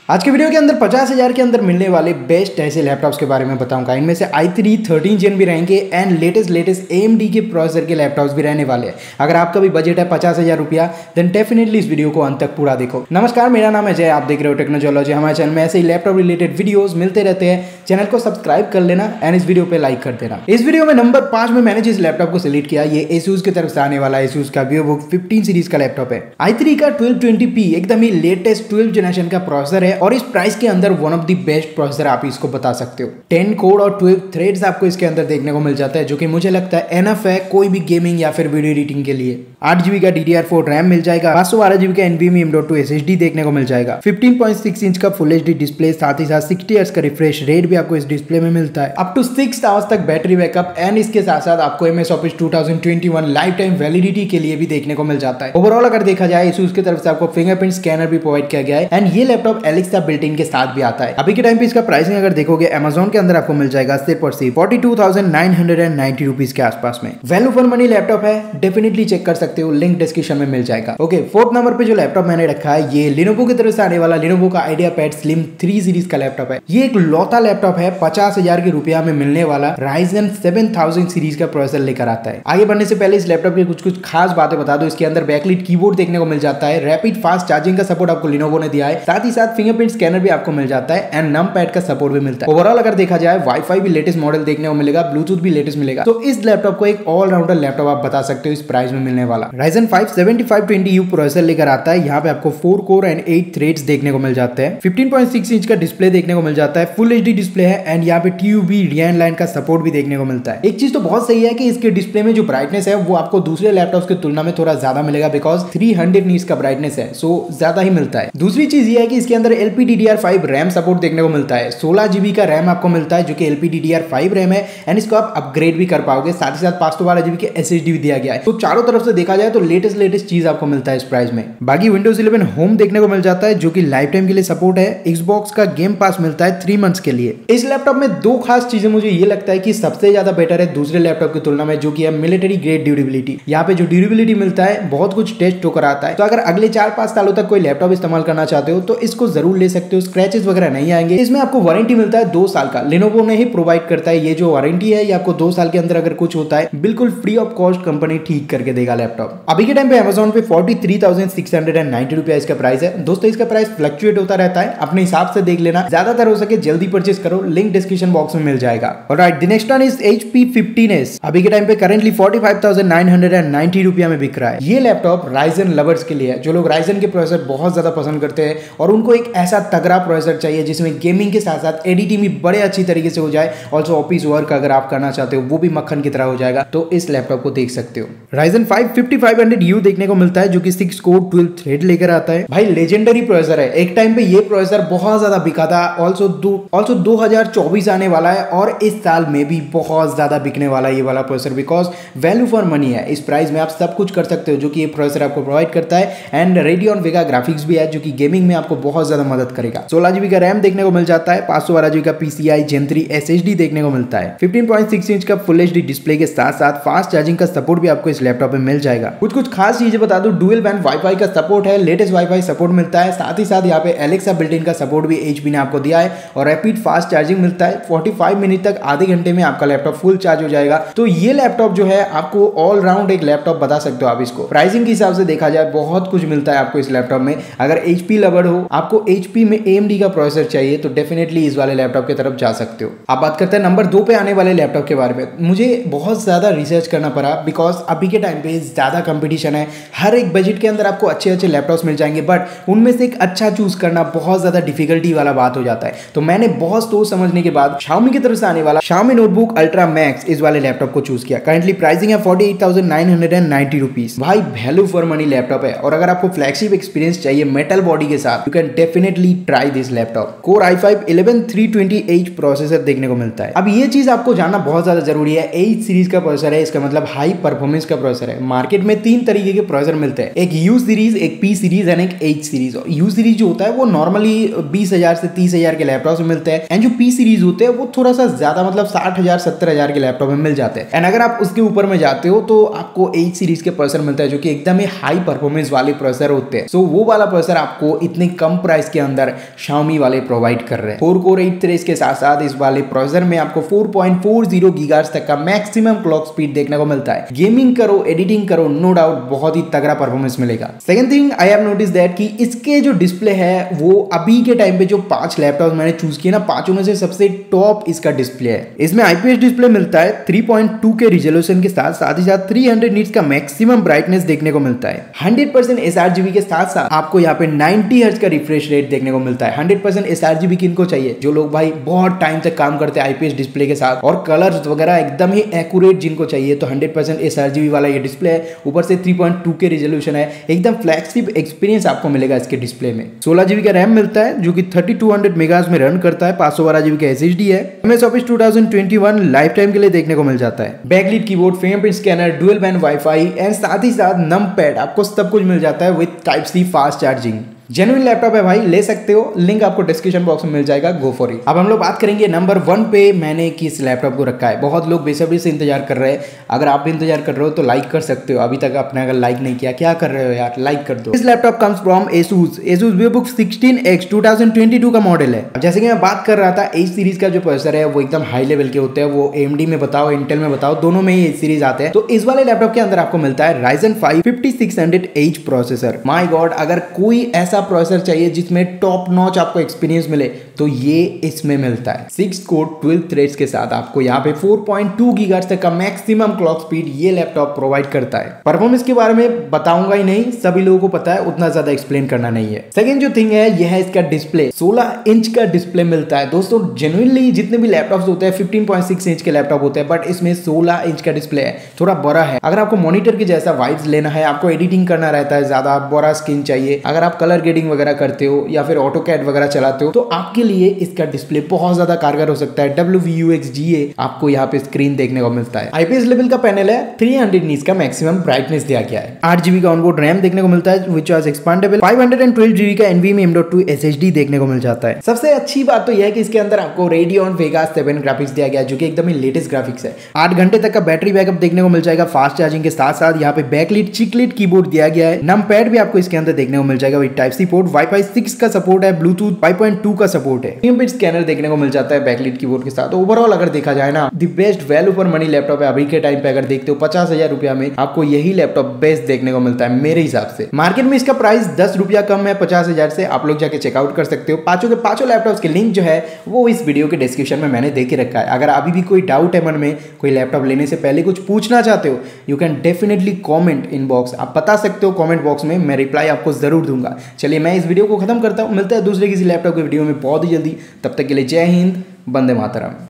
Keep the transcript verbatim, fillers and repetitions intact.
आज के वीडियो के अंदर पचास हजार के अंदर मिलने वाले बेस्ट ऐसे लैपटॉप्स के बारे में बताऊंगा। इनमें से आई थ्री थर्टीन जेन भी रहेंगे and latest latest A M D के प्रोसेसर के लैपटॉप्स भी रहने वाले हैं। अगर आपका भी बजट है पचास हजार रुपया देन डेफिनेटली इस वीडियो को अंत तक पूरा देखो। नमस्कार, मेरा नाम है जय, आप देख रहे हो टेक्नोलॉजी। हमारे चैनल में ऐसे ही लैपटॉप रिलेटेड वीडियोस मिलते रहते हैं। चैनल को सब्सक्राइब कर लेना एंड इस वीडियो पे लाइक कर देना। इस वीडियो में नंबर पांच में मैंने जिस लैपटॉप को सिलेक्ट किया ये एसूस की तरफ से आने वाला एसूस का VivoBook फिफ्टीन सीरीज का लैपटॉप है। आई थ्री का ट्वेल्व ट्वेंटी पी एकदम ही लेटेस्ट ट्वेल्व जनरेशन का प्रोसेसर है और इस प्राइस के अंदर one of the best processor आप इसको बता सकते हो। टेन कोर और ट्वेल्व थ्रेड्स आपको इसके अंदर देखने को मिल जाता है, जो कि मुझे लगता है एनफ है कोई भी गेमिंग या फिर वीडियो एडिटिंग के लिए। आठ जीबी का D D R four RAM मिल जाएगा, पाँच सौ बारह जीबी का NVMe M dot two S S D देखने को मिल जाएगा, फिफ्टीन पॉइंट सिक्स इंच का फुल एच डी डिस्प्ले, साथ ही साथ सिक्सटी हर्ट्ज का रिफ्रेश रेट भी आपको इस डिस्प्ले में मिलता है, अप टू सिक्स आवर्स तक बैटरी बैकअप एंड इसके साथ साथ आपको MS office two thousand twenty one life time validity के लिए भी देखने को मिल जाता है। ओवरऑल अगर देखा जाए एसूस की तरफ से आपको फिंगरप्रिंट स्कैनर भी प्रोवाइड किया गया है एंड ये लैपटॉप एलेक्सा बिल्ट इन के साथ भी आता है। अभी के टाइम पे इसका प्राइसिंग अगर देखोगे अमेज़न के अंदर आपको मिल जाएगा सिर्फ और सिर्फ forty two thousand nine hundred ninety rupees के आसपास में। वैल्यू फॉर मनी लैपटॉप है, डेफिनेटली चेक कर सकते हो, लिंक डिस्क्रिप्शन में मिल जाएगा। ओके, फोर्थ नंबर पे जो लैपटॉप मैंने रखा है ये Lenovo की तरफ से आने वाला Lenovo का IdeaPad Slim थ्री सीरीज का लैपटॉप है। ये एक लौता लैपटॉप है, पचास हजार के रुपया में मिलने वाला Ryzen सेवन थाउजेंड सीरीज का प्रोसेसर लेकर आता है। आगे बढ़ने से पहले इस लैपटॉप की कुछ कुछ खास बातें बता दो। इसके अंदर बैकलिट कीबोर्ड देखने को मिल जाता है, रैपिड फास्ट चार्जिंग का सपोर्ट आपको Lenovo ने दिया है, साथ ही साथ फिंगरप्रिंट स्कैनर भी आपको मिल जाता है एंड नम पैड का सपोर्ट भी मिलता है। ओवरऑल अगर देखा जाए वाईफाई भी लेटेस्ट मॉडल देखने को मिलेगा, ब्लूटूथ भी लेटेस्ट मिलेगा, तो इस लैपटॉप को एक ऑलराउंडर लैपटॉप आप बता सकते हो इस प्राइस में मिलने वाला। Ryzen five seventy five twenty U processor लेकर आता है। यहाँ पे आपको four core and eight threads देखने को मिल जाते हैं, फिफ्टीन पॉइंट सिक्स इंच का डिस्प्ले देखने को मिल जाता है, फुल एचडी डिस्प्ले है एंड यहाँ पे टीयूवी रियन लाइन का सपोर्ट भी देखने को मिलता है। एक चीज तो बहुत सही है कि इसके डिस्प्ले में जो ब्राइटनेस है वो आपको दूसरे लैपटॉप्स की तुलना में थोड़ा ज्यादा मिलेगा, बिकॉज थ्री हंड्रेड नीट्स का ब्राइटनेस है, सो ज्यादा ही मिलता है। दूसरी चीज ये है कि इसके अंदर L P D D R five RAM support देखने को मिलता है, सोलह जीबी का रैम आपको मिलता है जो कि L P D D R five RAM है एंड इसको आप अपग्रेड भी कर पाओगे, साथ ही साथ पाँच सौ बारह जीबी के एस एस डी भी दिया गया है। तो चारों तरफ से देखा जाए तो लेटेस्ट लेटेस्ट चीज आपको मिलता है इस प्राइस में। बाकी विंडोज इलेवन होम देखने को मिल जाता है जो कि लाइफ टाइम के लिए सपोर्ट है, Xbox का गेम पास मिलता है थ्री मंथ्स के लिए। इस लैपटॉप में दो खास चीजें मुझे ये लगता है कि सबसे ज्यादा बेटर है दूसरे लैपटॉप की तुलना में, जो कि है मिलिट्री ग्रेड ड्यूरेबिलिटी। यहाँ पे जो ड्यूरेबिलिटी मिलता है बहुत कुछ टेस्ट होकर आता है, तो अगर अगले चार पांच सालों तक कोई लैपटॉप इस्तेमाल करना चाहते हो तो इसको जरूर ले सकते हो, स्क्रैचेस वगैरह नहीं आएंगे। इसमें आपको वारंटी मिलता है दो साल का, Lenovo ने ही प्रोवाइड करता है। ये जो वारंटी है ये आपको दो साल के अंदर अगर कुछ होता है बिल्कुल फ्री ऑफ कॉस्ट कंपनी ठीक करके देगा लैपटॉप। अभी के टाइम पे अमेज़न पे forty three thousand six hundred ninety रुपया इसका प्राइस है। दोस्तों इसका प्राइस फ्लक्चुएट होता रहता है, अपने हिसाब से देख लेना, ज्यादातर हो सके जल्दी परचेस करो, लिंक डिस्क्रिप्शन बॉक्स में मिल जाएगा। Alright, the next one is H P fifteen S. अभी के टाइम पे currently forty five thousand nine hundred ninety रुपया में बिक रहा है। ये लैपटॉप Ryzen लवर्स के लिए है, जो लोग Ryzen के प्रोसेसर बहुत ज्यादा पसंद करते हैं और उनको एक ऐसा तगड़ा प्रोसेसर चाहिए जिसमें गेमिंग के साथ साथ एडिटिंग भी बड़े अच्छी तरीके से हो जाए, ऑल्सो ऑफिस वर्क अगर आप करना चाहते हो वो भी मक्खन की तरह हो जाएगा, तो इस लैपटॉप को देख सकते हो। Ryzen five fifty five hundred U देखने को मिलता है जो कि सिक्स कोर ट्वेल्व थ्रेड लेकर आता है। भाई लेजेंडरी प्रोसेसर है, एक टाइम पे ये प्रोसेसर बहुत ज्यादा बिका था। ऑल्सो दो ऑल्सो दो हजार चौबीस आने वाला है और इस साल में भी बहुत ज्यादा बिकने वाला है ये वाला processor, because value for money है। इस प्राइस में आप सब कुछ कर सकते हो जो कि ये प्रोसेसर आपको प्रोवाइड करता है एंड Radeon Vega ग्राफिक्स भी है जो कि गेमिंग में आपको बहुत ज्यादा मदद करेगा। सोलह जीबी का रैम देखने को मिल जाता है, पाँच सौ बारह जीबी का PCIe gen three S S D देखने को मिलता है, फिफ्टीन पॉइंट सिक्स इंच का फुल एचडी डिस्प्ले के साथ साथ फास्ट चार्जिंग का सपोर्ट भी आपको इस लैपटॉप में मिल जाएगा। कुछ कुछ खास चीजें बता दूं, डुअल बैंड वाईफाई का सपोर्ट है, लेटेस्ट वाईफाई सपोर्ट मिलता है, साथ ही साथ यहाँ पे एलेक्सा बिल्ट इन का सपोर्ट भी एचपी ने आपको दिया है और रैपिड फास्ट चार्जिंग मिलता है। फोर्टी फाइव मिनट तक आधे घंटे में आपका लैपटॉप फुल चार्ज हो जाएगा। तो ये लैपटॉप जो है आपको ऑलराउंड एक लैपटॉप बता सकते हो आप इसको। प्राइसिंग के हिसाब से देखा जाए बहुत कुछ मिलता है आपको इस लैपटॉप में। अगर एचपी लवर हो, आपको एचपी में एएमडी का प्रोसेसर चाहिए तो डेफिनेटली इस वाले लैपटॉप की तरफ जा सकते हो। अब बात करते हैं नंबर दो पे आने वाले लैपटॉप के बारे में। मुझे बहुत ज्यादा रिसर्च करना पड़ा बिकॉज अभी के टाइम पे ज्यादा कंपटीशन है, हर एक बजट के अंदर आपको अच्छे अच्छे लैपटॉप्स मिल जाएंगे, बट उनमें से एक अच्छा चूज करना बहुत ज्यादा डिफिकल्टी वाला बात हो जाता है। तो मैंने बहुत सोच समझने के बाद Xiaomi की तरफ से आने वाला Xiaomi नोटबुक अल्ट्रा मैक्स इस वाले लैपटॉप को चूज किया। करंटली प्राइसिंग है forty eight thousand nine hundred ninety rupees. भाई वैल्यू फॉर मनी लैपटॉप है और अगर आपको फ्लैगशिप एक्सपीरियंस चाहिए मेटल बॉडी के साथ, you can definitely try this laptop. Core i five eleven three twenty H processor देखने को मिलता है। अब ये चीज आपको जानना बहुत ज्यादा जरूरी है, एट सीरीज का प्रोसेसर है, इसका मतलब हाई परफॉर्मेंस का प्रोसेसर है। मार्केट में तीन तरीके के प्रोसेसर मिलते हैं, एक यू सीरीज, एक पी सीरीज एंड एक एच सीरीज। यू सीरीज जो होता है वो नॉर्मली बीस हजार से तीस हजार के लैपटॉप में मिलता है एंड जो पी सीरीज होते हैं वो थोड़ा सा ज्यादा मतलब साठ हजार सत्तर हजार के लैपटॉप में मिल जाते हैं। एंड अगर आप उसके ऊपर में जाते हो तो आपको एच सीरीज के प्रोसेसर मिलता है जो कि एकदम ही हाई परफॉर्मेंस वाले प्रोसेसर होते हैं। सो वो वाला प्रोसेसर आपको इतने कम प्राइस के अंदर Xiaomi वाले प्रोवाइड कर रहे हैं। फोर कोर एट थ्रेड्स के साथ साथ इस वाले प्रोसेसर में आपको four point four zero gigahertz तक का मैक्सिमम क्लॉक स्पीड देखने को मिलता है। गेमिंग करो, एडिटिंग करो, नो डाउट बहुत ही तगड़ा परफॉर्मेंस मिलेगा। Second thing I have notice that कि इसके जो डिस्प्ले है वो अभी के टाइम पे जो पांच लैपटॉप मैंने चूज किए ना, पांचों में से सबसे टॉप इसका डिस्प्ले है। इसमें आईपीएस डिस्प्ले मिलता है three point two K resolution के साथ साथ ही साथ थ्री हंड्रेड नीट्स का मैक्सिमम ब्राइटनेस देखने को मिलता है। हंड्रेड परसेंट एसआरजीबी के साथ साथ आपको यहाँ पे नाइंटी हर्ट्ज का रिफ्रेश रेट देखने को मिलता है। हंड्रेड परसेंट एसआरजीबी किनको चाहिए? जो लोग भाई बहुत टाइम तक काम करते हैं आईपीएस डिस्प्ले के साथ और कलर्स वगैरह एकदम ही एक्यूरेट जिनको चाहिए, तो हंड्रेड परसेंट एसआरजीबी वाला ये डिस्प्ले है। ऊपर से three point two K resolution है, एकदम फ्लैगशिप एक्सपीरियंस आपको मिलेगा इसके डिस्प्ले में। सोलह जीबी का रैम मिलता है जो कि थर्टी टू हंड्रेड मेगाहर्ट्ज में रन करता है। पाँच सौ बारह जीबी का एसएसडी है। MS office two thousand twenty one life time के लिए देखने को मिल जाता है। Backlit keyboard, fingerprint scanner, dual band WiFi and साथ ही साथ नम पैड, आपको सब कुछ मिल जाता है with type C fast charging. Genuine laptop है भाई, ले सकते हो, लिंक आपको डिस्क्रिप्शन बॉक्स में मिल जाएगा, गो फॉर इट। अब हम लोग बात करेंगे नंबर वन पे मैंने किस लैपटॉप को रखा है। बहुत लोग बेसब्री से इंतजार कर रहे हैं, अगर आप भी इंतजार कर रहे हो तो लाइक कर सकते हो। अभी तक आपने अगर लाइक नहीं किया, क्या कर रहे हो यार, लाइक कर दो। इस laptop comes from Asus Asus VivoBook sixteen X two thousand twenty two का मॉडल है। अब जैसे कि मैं बात कर रहा था, एच सीरीज का जो प्रोसेसर है वो एकदम हाई लेवल के होते हैं। वो एएमडी में बताओ, इंटेल में बताओ, दोनों में ही एच सीरीज आते हैं। तो इस वाले लैपटॉप के अंदर आपको मिलता है Ryzen five fifty six hundred H processor. My god, अगर कोई ऐसा प्रोसेसर चाहिए जिसमें टॉप नॉच आपको एक्सपीरियंस मिले तो ये इसमें मिलता है। सिक्स कोर ट्वेल्व थ्रेड्स के साथ आपको यहाँ पे फोर पॉइंट टू गीगाहर्ट्ज तक का मैक्सिमम क्लॉक स्पीड ये लैपटॉप प्रोवाइड करता है। परफॉर्मेंस के बारे में बताऊंगा ही नहीं, सभी लोगों को पता है, उतना ज्यादा एक्सप्लेन करना नहीं है। सेकंड जो थिंग है ये है इसका डिस्प्ले। सोलह इंच का डिस्प्ले मिलता है। दोस्तों जेन्युइनली जितने भी लैपटॉप्स होते हैं फिफ्टीन पॉइंट सिक्स इंच के लैपटॉप होते हैं, बट इसमें सोलह इंच का डिस्प्ले है, थोड़ा बड़ा है। अगर आपको मॉनिटर के जैसा वाइब्स लेना है, आपको एडिटिंग करना रहता है, ज्यादा बड़ा स्क्रीन चाहिए, अगर आप कलर ग्रेडिंग वगैरह करते हो या फिर ऑटो कैड वगैरह चलाते हो, तो आपके लिए इसका डिस्प्ले बहुत ज्यादा कारगर हो सकता है। W V U X G A आपको यहाँ पे स्क्रीन देखने को मिलता है। आईपीएस लेवल का पैनल है, थ्री हंड्रेड नीट्स का मैक्सिमम ब्राइटनेस दिया गया है। आठ जीबी का ऑनबोर्ड रैम देखने को मिलता है which was expandable. Five hundred twelve GB का NVMe M dot two SSD देखने को मिल जाता है। सबसे अच्छी बात तो यह है कि इसके अंदर आपको रेडियन वेगा सेवन ग्राफिक्स दिया गया है जो कि एकदम ही लेटेस्ट ग्राफिक्स है। आठ घंटे तक का बैटरी बैकअप देखने को मिल जाएगा फास्ट चार्जिंग के साथ साथ। यहाँ पे बैकलिट चिकलिट कीबोर्ड दिया गया है। नम पैड भी आपको इसके अंदर देखने को मिल जाएगा with type C port. WiFi six का सपोर्ट है, ब्लूटूथ फाइव पॉइंट टू का सपोर्ट है। फिंगरप्रिंट स्कैनर देखने को मिल जाता है बैकलिट कीबोर्ड के साथ। ओवरऑल अगर देखा जाए ना, the best value for money laptop है अभी के टाइम पे। अगर देखते हो पचास हजार रुपया में आपको यही लैपटॉप बेस्ट देखने को मिलता है मेरे हिसाब से। मार्केट में इसका प्राइस दस रुपया कम है पचास हजार से, आप लोग जाके चेकआउट कर सकते हो। पांचों के पांचों लैपटॉप्स के लिंक जो है वो इस वीडियो के डिस्क्रिप्शन में मैंने दे के रखा है। अगर अभी भी कोई डाउट है मन में, कोई लैपटॉप लेने से पहले कुछ पूछना चाहते हो, you can definitely comment in box, आप बता सकते हो कॉमेंट बॉक्स में, मैं रिप्लाई आपको जरूर दूंगा। चलिए मैं इस वीडियो को खत्म करता हूँ, मिलता है दूसरे किसी लैपटॉप के वीडियो में बहुत ही जल्दी। तब तक के लिए जय हिंद, वंदे मातरम।